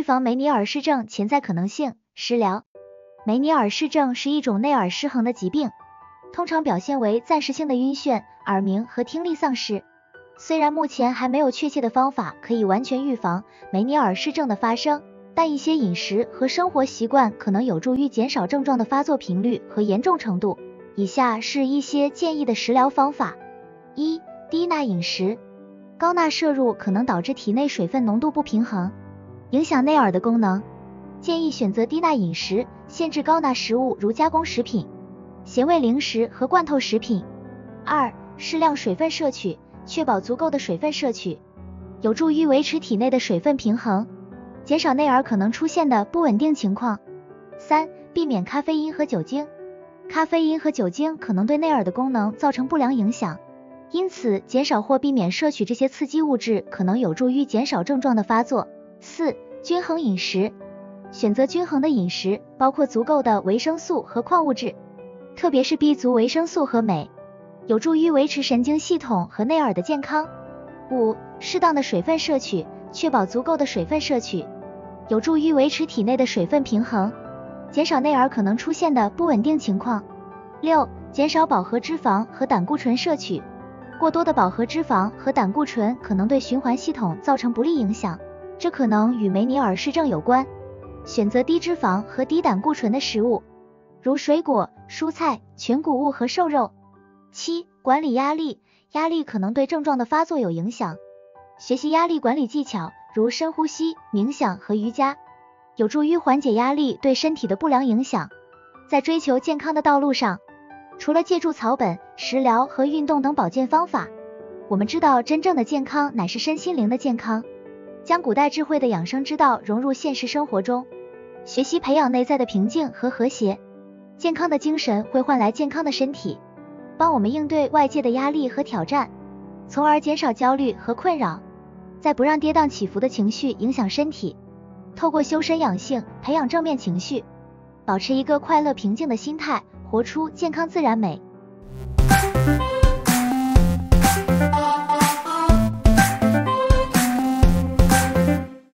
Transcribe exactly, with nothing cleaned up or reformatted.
防梅尼尔氏症潜在可能性。食疗。梅尼尔氏症是一种内耳失衡的疾病，通常表现为暂时性的晕眩、耳鸣和听力丧失。虽然目前还没有确切的方法可以完全预防梅尼尔氏症的发生，但一些饮食和生活习惯可能有助于减少症状的发作频率和严重程度。以下是一些建议的食疗方法。一、低钠饮食。高钠摄入可能导致体内水分浓度不平衡，影响内耳的功能。建议选择低钠饮食，限制高钠食物如加工食品、咸味零食和罐头食品。二、适量水分摄取，确保足够的水分摄取，有助于维持体内的水分平衡，减少内耳可能出现的不稳定情况。三、避免咖啡因和酒精。咖啡因和酒精可能对内耳的功能造成不良影响，因此减少或避免摄取这些刺激物质可能有助于减少症状的发作。四、均衡饮食。选择均衡的饮食，包括足够的维生素和矿物质，特别是 B 族维生素和镁，有助于维持神经系统和内耳的健康。五、适当的水分摄取，确保足够的水分摄取，有助于维持体内的水分平衡，减少内耳可能出现的不稳定情况。六、减少饱和脂肪和胆固醇摄取。过多的饱和脂肪和胆固醇可能对循环系统造成不利影响，这可能与梅尼尔氏症有关。选择低脂肪和低胆固醇的食物，如水果、蔬菜、全谷物和瘦肉。七、管理压力。压力可能对症状的发作有影响。学习压力管理技巧，如深呼吸、冥想和瑜伽，有助于缓解压力对身体的不良影响。在追求健康的道路上，除了借助草本、食疗和运动等保健方法，我们知道真正的健康乃是身心灵的健康。将古代智慧的养生之道融入现实生活中，学习培养内在的平静和和谐。健康的精神会换来健康的身体，帮我们应对外界的压力和挑战，从而减少焦虑和困扰。在不让跌宕起伏的情绪影响身体，透过修身养性，培养正面情绪，保持一个快乐平静的心态，活出健康自然美。